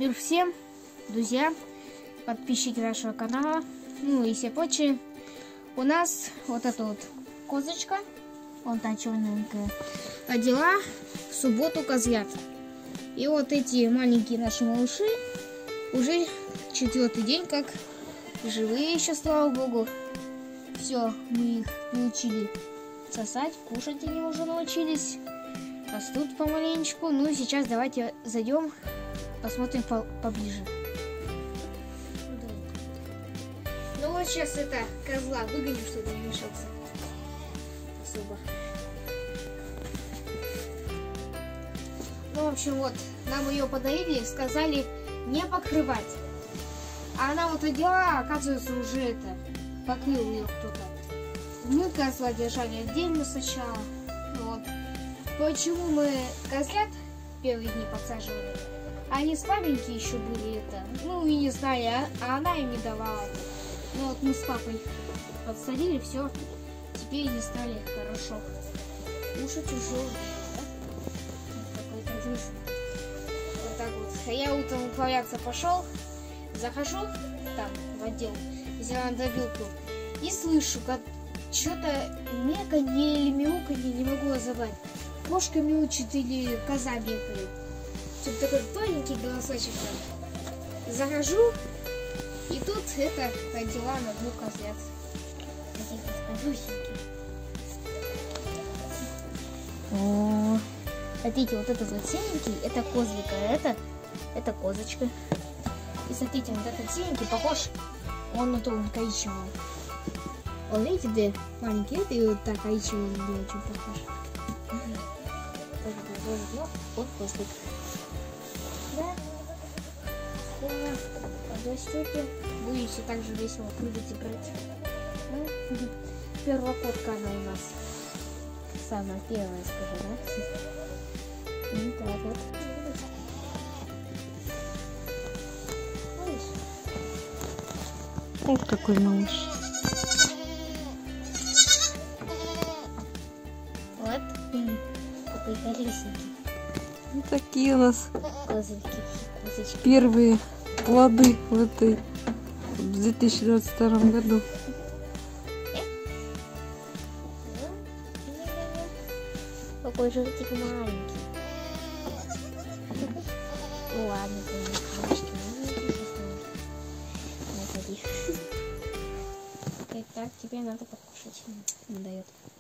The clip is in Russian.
Мир всем, друзья, подписчики нашего канала, ну и все прочие. У нас вот эта вот козочка, вон та черненькая, родила в субботу козлят. И вот эти маленькие наши малыши уже 4-й день как живые еще, слава богу. Все, мы их научили сосать, кушать они уже научились. Растут помаленечку. Ну и сейчас давайте зайдем, посмотрим поближе. Ну вот сейчас это козла выгоним, чтобы не мешался особо. Ну, в общем, вот, нам ее подарили, сказали не покрывать. А она вот родила, оказывается, уже это, покрыл ее кто-то. Мы козла держали отдельно сначала. Вот. Почему мы козлят первые дни подсаживали? Они слабенькие еще были это. Ну, и не знаю, а она им не давала. Ну вот мы с папой подсадили, все. Теперь они стали хорошо. Уши тяжелые, да? Какой-то единственный. Вот так вот. А я утром управляться пошел, захожу там в отдел, взяла добилку и слышу, как что-то меканье или мяуканье, не могу разобрать. Кошка мяучит или коза бегает. Тут такой тоненький голосочек. Захожу, и тут это родила на 2 козлят. Какие-то спокойненькие. О, смотрите, вот этот вот синенький, это козлик, а это козочка. И смотрите, вот этот синенький похож, он на том коричневого. Он, видите, где маленький, это и вот так коричневый не очень похож. Ну, вот козлик. Да. Скоро подрастете, будете так же весело прыгать и играть. Ну, первокотка она у нас. Самая первая, скажу, да? Ну, так вот. Вот какой малыш. Вот. Такой колесенький. Вот такие у нас Козочки. первые плоды в 2022 году. Какой желтик маленький. Ладно, так, теперь надо покушать. Не дает.